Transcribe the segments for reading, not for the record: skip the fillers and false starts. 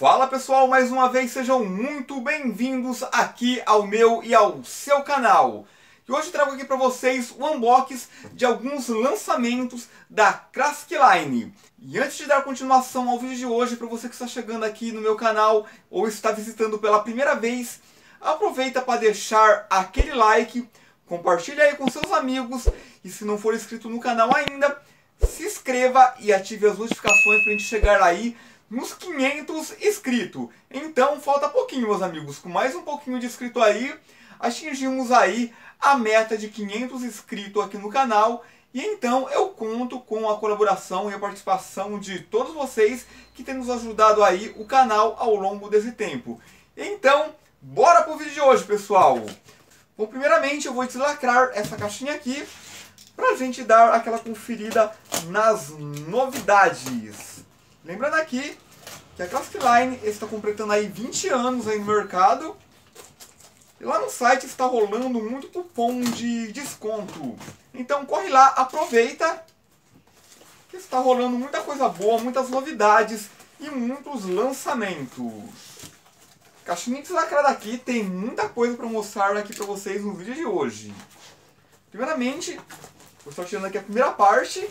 Fala pessoal, mais uma vez sejam muito bem-vindos aqui ao meu e ao seu canal. E hoje trago aqui para vocês o unboxing de alguns lançamentos da Craftline. E antes de dar continuação ao vídeo de hoje, para você que está chegando aqui no meu canal ou está visitando pela primeira vez, aproveita para deixar aquele like, compartilha aí com seus amigos e se não for inscrito no canal ainda, se inscreva e ative as notificações para a gente chegar aí nos 500 inscritos. Então falta pouquinho, meus amigos. Com mais um pouquinho de inscrito aí, atingimos aí a meta de 500 inscritos aqui no canal. E então eu conto com a colaboração e a participação de todos vocês que têm nos ajudado aí o canal ao longo desse tempo. Então, bora pro vídeo de hoje, pessoal. Bom, primeiramente eu vou deslacrar essa caixinha aqui pra gente dar aquela conferida nas novidades. Lembrando aqui que a Craftline está completando aí 20 anos aí no mercado. E lá no site está rolando muito cupom de desconto. Então corre lá, aproveita. Que está rolando muita coisa boa, muitas novidades e muitos lançamentos. Caixinha deslacrada aqui, tem muita coisa para mostrar aqui para vocês no vídeo de hoje. Primeiramente, vou estar tirando aqui a primeira parte.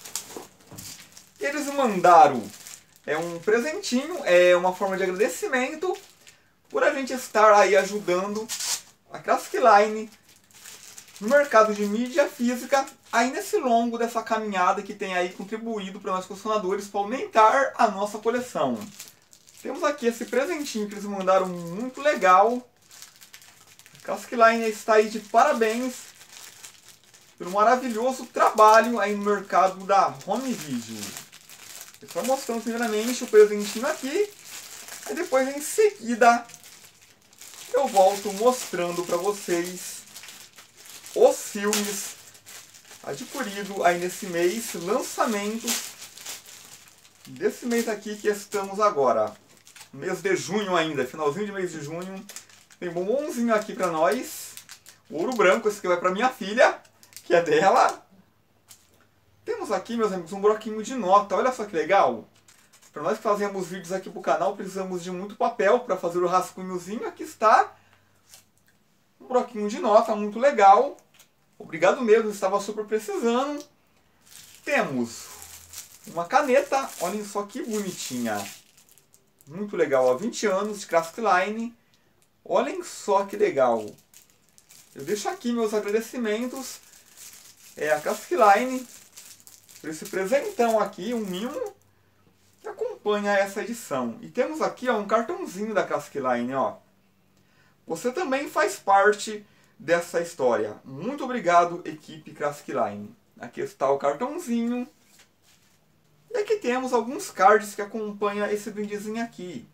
Eles mandaram um presentinho, uma forma de agradecimento por a gente estar aí ajudando a Craftline no mercado de mídia física, aí nesse longo dessa caminhada que tem aí contribuído para nós colecionadores para aumentar a nossa coleção. Temos aqui esse presentinho que eles mandaram muito legal. A Craftline está aí de parabéns pelo maravilhoso trabalho aí no mercado da home video. Estou mostrando primeiramente o presentinho aqui, e depois em seguida eu volto mostrando para vocês os filmes adquiridos aí nesse mês, lançamentos desse mês aqui que estamos agora, mês de junho ainda, finalzinho de mês de junho. Tem bombonzinho aqui para nós, ouro branco, esse aqui vai para minha filha, que é dela. Temos aqui, meus amigos, um bloquinho de nota. Olha só que legal. Para nós que fazemos vídeos aqui para o canal, precisamos de muito papel para fazer o rascunhozinho. Aqui está um bloquinho de nota, muito legal. Obrigado mesmo, estava super precisando. Temos uma caneta, olhem só que bonitinha. Muito legal, há 20 anos de Craftline. Olhem só que legal. Eu deixo aqui meus agradecimentos a Craftline por esse presentão aqui, um mimo que acompanha essa edição. E temos aqui um cartãozinho da Craftline, ó. Você também faz parte dessa história. Muito obrigado, equipe Craftline. Aqui está o cartãozinho. E aqui temos alguns cards que acompanham esse brindezinho aqui.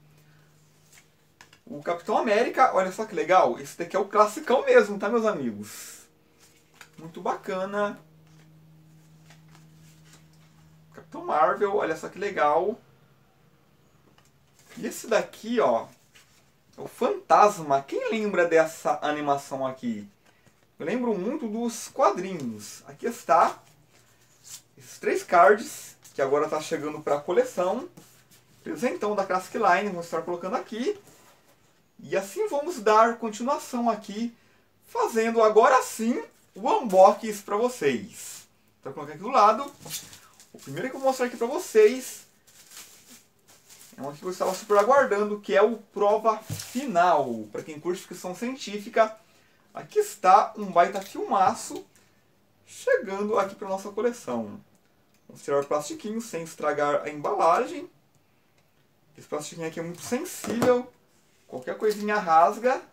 O Capitão América, olha só que legal. Esse daqui é o classicão mesmo, tá, meus amigos? Muito bacana. Capitão Marvel, olha só que legal. E esse daqui, ó, é o Fantasma. Quem lembra dessa animação aqui? Eu lembro muito dos quadrinhos. Aqui está esses 3 cards, que agora está chegando para a coleção. Presentão da Craftline, vamos estar colocando aqui. E assim vamos dar continuação aqui, fazendo agora sim o unboxing para vocês. Vou colocar aqui do lado. O primeiro que eu vou mostrar aqui para vocês é um que eu estava super aguardando, que é o Prova Final. Para quem curte ficção científica, aqui está um baita filmaço chegando aqui para nossa coleção. Vamos tirar o plastiquinho sem estragar a embalagem. Esse plastiquinho aqui é muito sensível, qualquer coisinha rasga.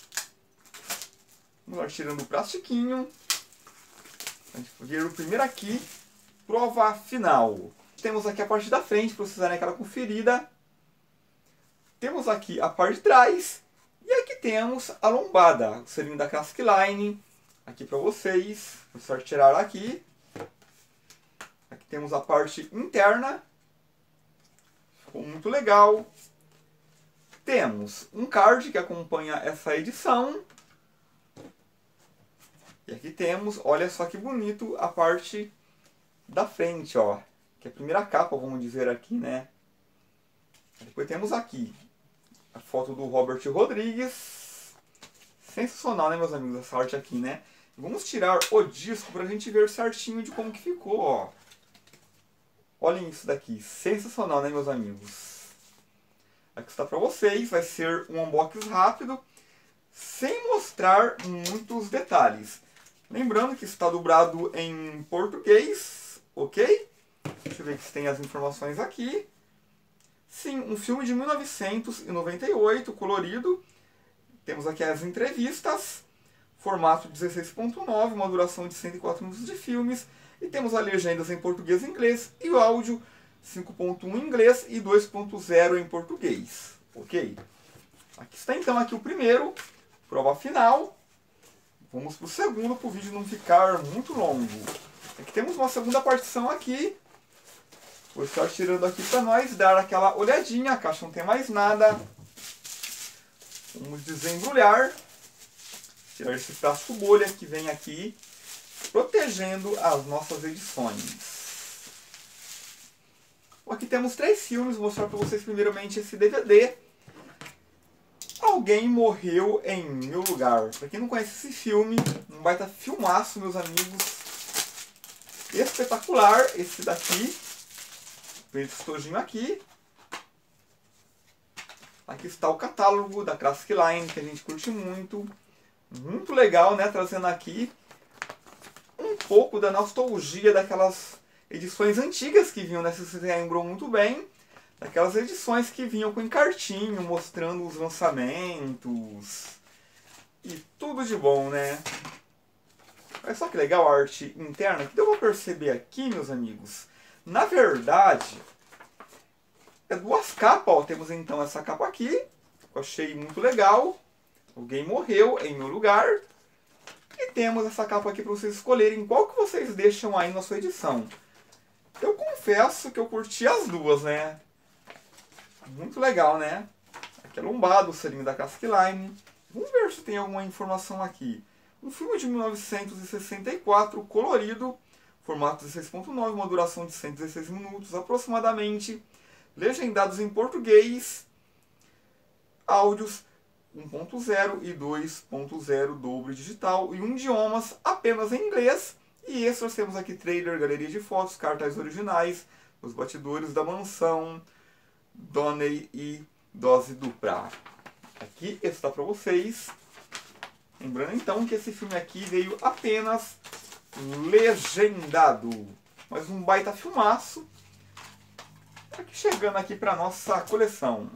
Vamos lá tirando o plastiquinho. A gente vai ver o primeiro aqui. Prova Final. Temos aqui a parte da frente, para vocês darem aquela conferida. Temos aqui a parte de trás. E aqui temos a lombada, o selinho da Craftline. Aqui para vocês. Vou só tirar aqui. Aqui temos a parte interna. Ficou muito legal. Temos um card que acompanha essa edição. E aqui temos, olha só que bonito, a parte da frente, ó. Que é a primeira capa, vamos dizer aqui, né? Depois temos aqui a foto do Robert Rodrigues. Sensacional, né, meus amigos, essa arte aqui, né? Vamos tirar o disco para a gente ver certinho de como que ficou, ó. Olhem isso daqui, sensacional, né, meus amigos? Aqui está para vocês, vai ser um unboxing rápido, sem mostrar muitos detalhes. Lembrando que está dublado em português, ok? Deixa eu ver se tem as informações aqui. Sim, um filme de 1998, colorido. Temos aqui as entrevistas, formato 16.9, uma duração de 104 minutos de filmes. E temos as legendas em português e inglês e o áudio 5.1 em inglês e 2.0 em português. Ok? Aqui está então aqui o primeiro, prova final. Vamos para o segundo, para o vídeo não ficar muito longo. Aqui temos uma segunda partição aqui. Vou estar tirando aqui para nós dar aquela olhadinha. A caixa não tem mais nada. Vamos desembrulhar. Tirar esse plástico bolha que vem aqui, protegendo as nossas edições. Aqui temos 3 filmes. Vou mostrar para vocês primeiramente esse DVD. Alguém Morreu em Meu Lugar. Para quem não conhece esse filme, um baita filmaço, meus amigos. Espetacular esse daqui. Vem esse estojinho aqui. Aqui está o catálogo da Classic Line, que a gente curte muito. Muito legal, né? Trazendo aqui um pouco da nostalgia daquelas edições antigas que vinham, né? Se vocês lembram muito bem. Daquelas edições que vinham com encartinho, mostrando os lançamentos. E tudo de bom, né? Olha só que legal a arte interna. O que deu pra perceber aqui, meus amigos? Na verdade, é 2 capas. Ó. Temos então essa capa aqui, que eu achei muito legal. Alguém Morreu em Meu Lugar. E temos essa capa aqui para vocês escolherem qual que vocês deixam aí na sua edição. Eu confesso que eu curti as duas, né? Muito legal, né? Aqui é lombado, o selinho da Classic Line. Vamos ver se tem alguma informação aqui. Um filme de 1964, colorido, formato 16.9, uma duração de 116 minutos aproximadamente. Legendados em português, áudios 1.0 e 2.0 dobro digital e um idiomas apenas em inglês. E extras temos aqui trailer, galeria de fotos, cartazes originais, os batidores da mansão, Donnie e dose dupla. Aqui está para vocês. Lembrando então que esse filme aqui veio apenas legendado. Mas um baita filmaço. Aqui chegando aqui para nossa coleção.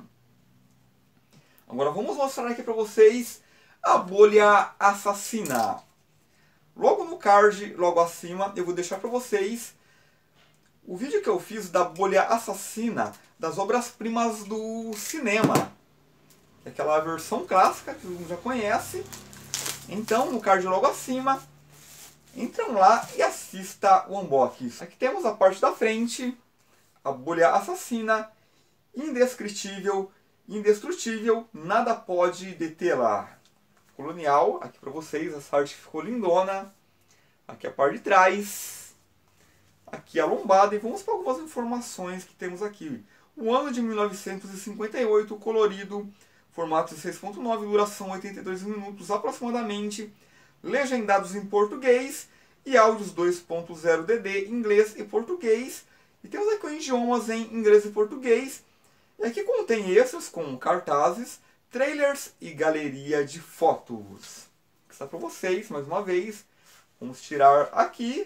Agora vamos mostrar aqui para vocês a bolha assassina. Logo no card, logo acima, eu vou deixar para vocês o vídeo que eu fiz da bolha assassina das obras-primas do cinema. Aquela versão clássica que todo mundo já conhece. Então, no card logo acima, entram lá e assista o unboxing. Aqui temos a parte da frente, a bolha assassina, indescritível, indestrutível, nada pode detê-la. Colonial, aqui para vocês, essa arte ficou lindona. Aqui a parte de trás. Aqui a lombada. E vamos para algumas informações que temos aqui. O ano de 1958, colorido, formato 6.9, duração 82 minutos aproximadamente. Legendados em português e áudios 2.0 DD, inglês e português. E temos aqui idiomas em inglês e português. E aqui contém extras com cartazes, trailers e galeria de fotos. Está para vocês, mais uma vez. Vamos tirar aqui.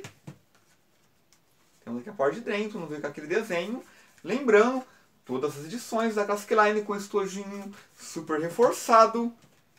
Temos aqui a parte de dentro, não veio com aquele desenho. Lembrando, todas as edições da Classic Line com estojinho super reforçado.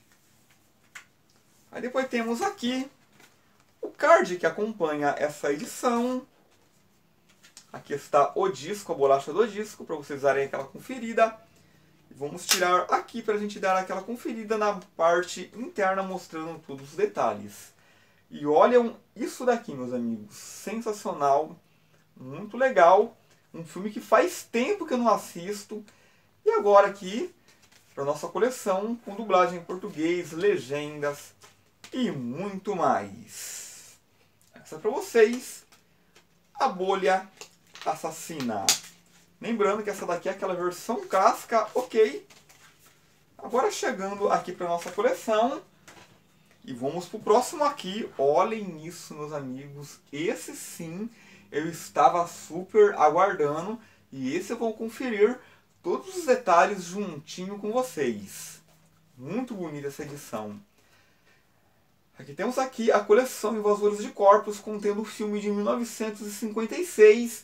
Aí depois temos aqui o card que acompanha essa edição. Aqui está o disco, a bolacha do disco, para vocês darem aquela conferida. Vamos tirar aqui para a gente dar aquela conferida na parte interna, mostrando todos os detalhes. E olham isso daqui, meus amigos. Sensacional. Muito legal. Um filme que faz tempo que eu não assisto. E agora aqui, para nossa coleção, com dublagem em português, legendas e muito mais. Essa é para vocês. A bolha assassina. Lembrando que essa daqui é aquela versão clássica, ok. Agora chegando aqui para nossa coleção. E vamos para o próximo aqui. Olhem isso, meus amigos. Esse sim eu estava super aguardando. E esse eu vou conferir todos os detalhes juntinho com vocês. Muito bonita essa edição. Aqui temos aqui a coleção Invasores de Corpos, contendo o filme de 1956,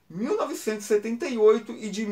1978 e de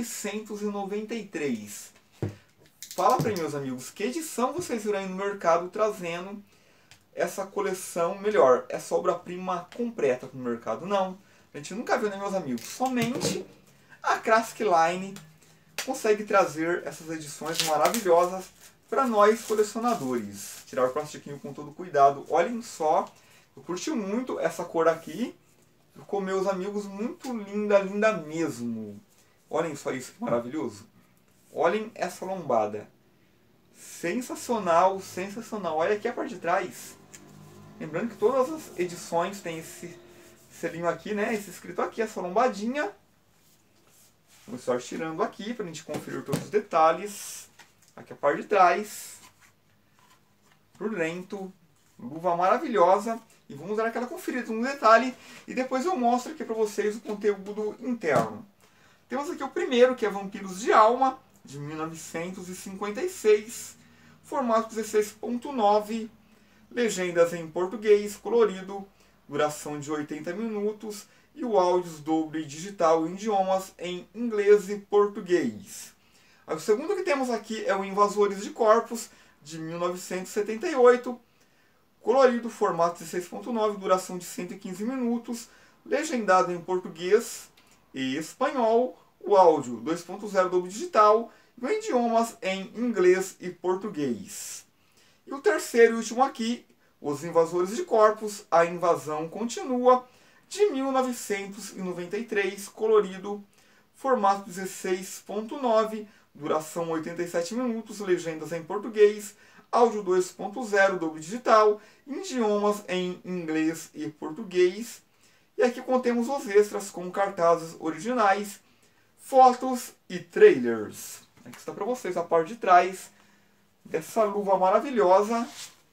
1993. Fala para mim, meus amigos, que edição vocês viram aí no mercado trazendo essa coleção melhor? Essa obra-prima completa para o mercado? Não. A gente nunca viu, né, meus amigos? Somente a Classic Line consegue trazer essas edições maravilhosas para nós colecionadores. Tirar o plastiquinho com todo cuidado. Olhem só, eu curti muito essa cor aqui. Ficou, meus amigos, muito linda, linda mesmo. Olhem só isso, que maravilhoso. Olhem essa lombada. Sensacional, sensacional. Olha aqui a parte de trás. Lembrando que todas as edições têm esse selinho aqui, né? Esse escrito aqui, essa lombadinha. Vamos só tirando aqui para a gente conferir todos os detalhes. Aqui a parte de trás. Por dentro. Luva maravilhosa. E vamos dar aquela conferida no detalhe. E depois eu mostro aqui para vocês o conteúdo interno. Temos aqui o primeiro, que é Vampiros de Alma, de 1956. Formato 16.9. Legendas em português, colorido. Duração de 80 minutos. E o áudio doble digital em idiomas em inglês e português. O segundo que temos aqui é o Invasores de Corpos, de 1978. Colorido, formato 16.9, duração de 115 minutos. Legendado em português e espanhol. O áudio 2.0 doble digital. E em idiomas em inglês e português. E o terceiro e último aqui, Os Invasores de Corpos, A Invasão Continua, de 1993, colorido, formato 16.9, duração 87 minutos, legendas em português, áudio 2.0, doble digital, idiomas em inglês e português. E aqui contemos os extras com cartazes originais, fotos e trailers. Aqui está para vocês a parte de trás dessa luva maravilhosa.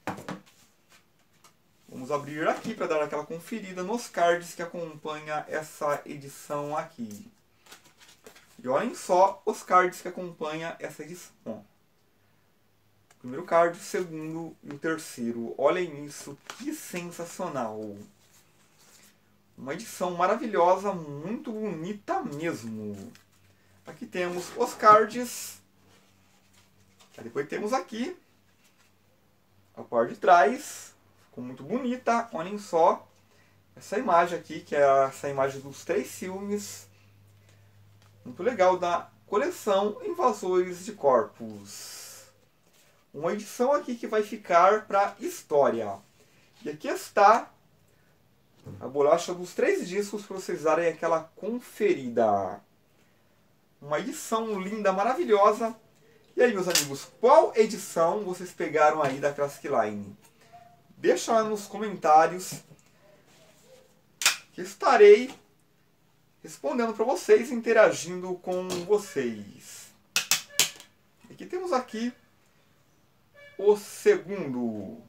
Vamos abrir aqui para dar aquela conferida nos cards que acompanham essa edição aqui. E olhem só os cards que acompanham essa edição. O primeiro card, o segundo e o terceiro. Olhem isso, que sensacional. Uma edição maravilhosa, muito bonita mesmo. Aqui temos os cards. Depois temos aqui a parte de trás. Ficou muito bonita. Olhem só essa imagem aqui, que é essa imagem dos 3 filmes. Muito legal, da coleção Invasores de Corpos. Uma edição aqui que vai ficar para história. E aqui está a bolacha dos 3 discos para vocês darem aquela conferida. Uma edição linda, maravilhosa. E aí, meus amigos, qual edição vocês pegaram aí da Classic Line? Deixa lá nos comentários, que estarei respondendo para vocês, interagindo com vocês. Aqui temos aqui o segundo.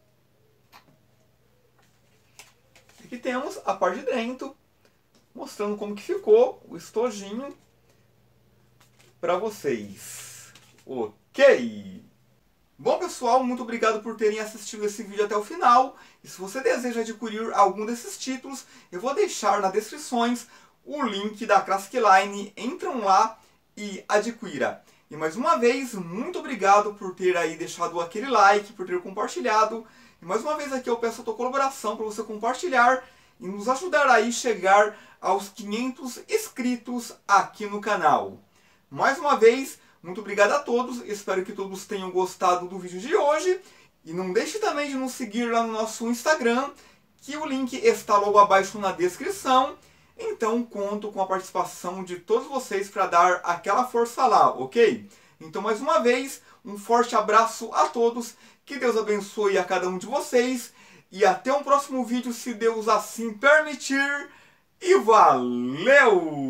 Aqui temos a parte de dentro, mostrando como que ficou o estojinho para vocês. Ok! Bom, pessoal, muito obrigado por terem assistido esse vídeo até o final. E se você deseja adquirir algum desses títulos, eu vou deixar nas descrições o link da Classic Line. Entram lá e adquira. E mais uma vez, muito obrigado por ter aí deixado aquele like, por ter compartilhado. E mais uma vez aqui eu peço a tua colaboração para você compartilhar e nos ajudar aí a chegar aos 500 inscritos aqui no canal. Mais uma vez, muito obrigado a todos, espero que todos tenham gostado do vídeo de hoje. E não deixe também de nos seguir lá no nosso Instagram, que o link está logo abaixo na descrição. Então conto com a participação de todos vocês para dar aquela força lá, ok? Então mais uma vez, um forte abraço a todos, que Deus abençoe a cada um de vocês. E até um próximo vídeo, se Deus assim permitir. E valeu!